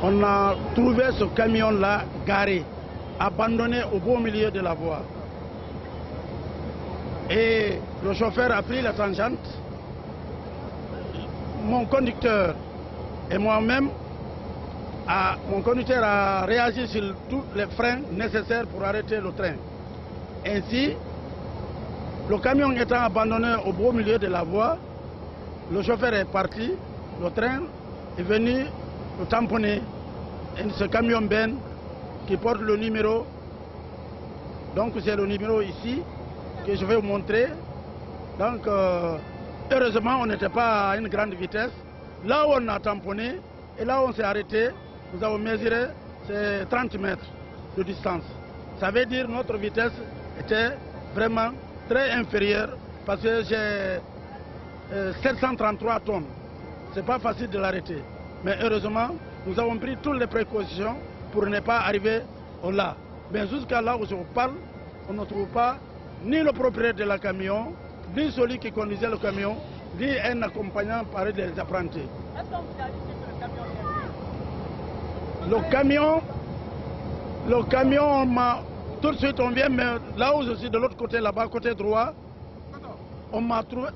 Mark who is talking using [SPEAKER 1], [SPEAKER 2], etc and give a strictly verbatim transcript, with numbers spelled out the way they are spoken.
[SPEAKER 1] on a trouvé ce camion-là garé, abandonné au beau milieu de la voie. Et le chauffeur a pris la tangente. Mon conducteur et moi-même, mon conducteur a réagi sur tous les freins nécessaires pour arrêter le train. Ainsi, le camion étant abandonné au beau milieu de la voie, le chauffeur est parti, le train est venu le tamponner. Et ce camion Ben qui porte le numéro, donc c'est le numéro ici que je vais vous montrer. Donc euh, heureusement on n'était pas à une grande vitesse. Là où on a tamponné et là où on s'est arrêté, nous avons mesuré c'est trente mètres de distance. Ça veut dire que notre vitesse était vraiment très inférieure parce que j'ai euh, sept cent trente-trois tonnes. C'est pas facile de l'arrêter. Mais heureusement, nous avons pris toutes les précautions pour ne pas arriver au là. Mais jusqu'à là où je vous parle, on ne trouve pas ni le propriétaire de la camion, ni celui qui conduisait le camion, ni un accompagnant par des apprentis. Est-ce qu'on vous a dit que le camion Le camion, le camion, m'a tout de suite on vient, mais là où je suis de l'autre côté, là-bas, côté droit, on m'a trouvé.